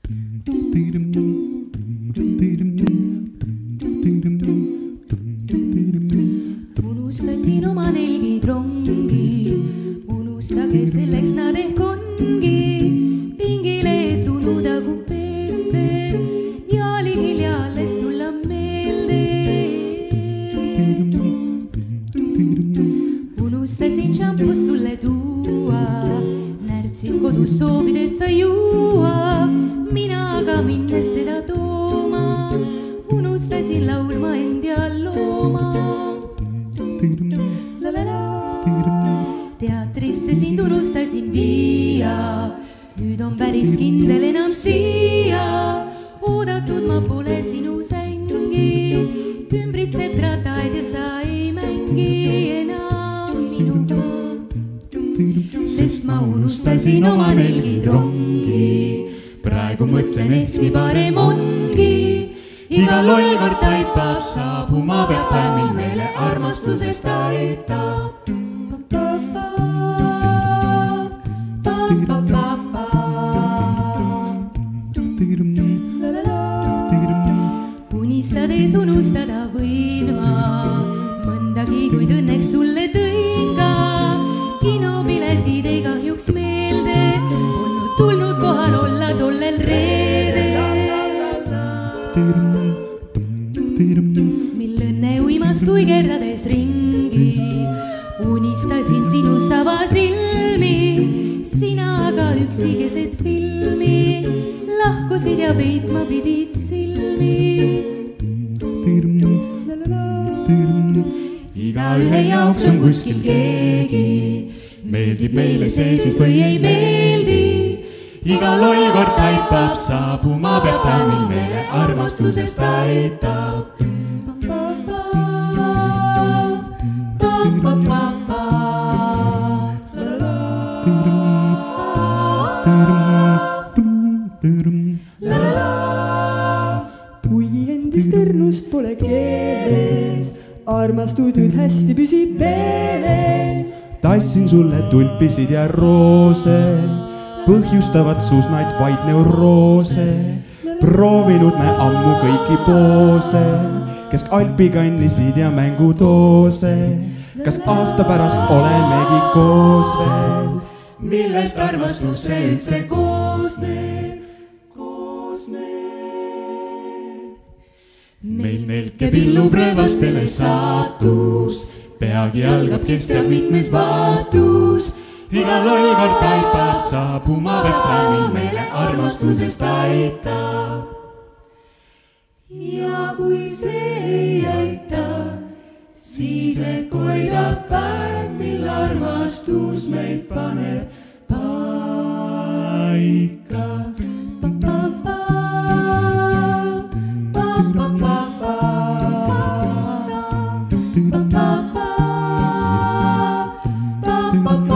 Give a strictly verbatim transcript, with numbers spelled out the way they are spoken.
Unustasin oma nelgid rongi, unustage selleks nad ehk ongi. Pingile tunuda kupeesse ja lihil ja alles tulla meelde. Unustasin šampus sulle tuua, närtsid kodus soovides sa juua. Mina aga minnes teda tooma, unustasin laulma end ja looma. Teatrisse sind unustasin viia, nüüd on päris kindel enam siia. Oodatud ma pole sinu sängi, ümbritseb trataid ja sa ei mängi enam minuga. Sest ma unustasin oma nelgid rongi, praegu mõtlen ehk nii parem ongi. Iga loll kord taipab, saabuma peab päev, mil meile armastusest aitab. Unistades unustada võin ma mõndagi, kuid õnneks sulle tõin ka. Kinopiletid ei kahjuks meelde, polnud tulnud kohal olla tollel reedel. Mil õnne uimas tuigerdades ringi, unistasin sinust avasilmi. Sina aga üksi keset filmi, lahkusid ja peitma pidid silmi. Igaühe jaoks on kuskil keegi, meeldib meile see siis või ei meeldi. Iga loll kord taipab, saabuma peab päev, mil meile armastusest aitab. Kuigi endist õrnust pole keeles, armastud nüüd hästi püsib meeles. Tassin sulle tulpisid ja roose, põhjustavad susnaid vaid neuroose. Proovinud me ammu kõiki poose, kesk Alpi kannisid ja mängudoose. Kas aasta pärast olemegi koos veel? Millest armastus see üldse koosneb? Meil melke pillub rõõvastele saatus, peagi algab kes teab mitmes vaatus. Iga loll kord taipab, saabuma peab päev, mil meile armastusest aitab. Ja kui see ei aita, siis ehk hoidab päev, mil armastus meid paneb paika. Pa pa pa